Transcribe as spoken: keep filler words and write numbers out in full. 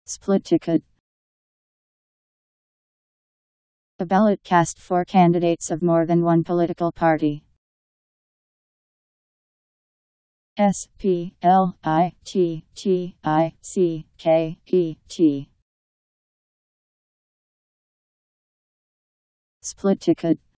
Split ticket. A ballot cast for candidates of more than one political party. S P L I T T I C K E T. Split ticket.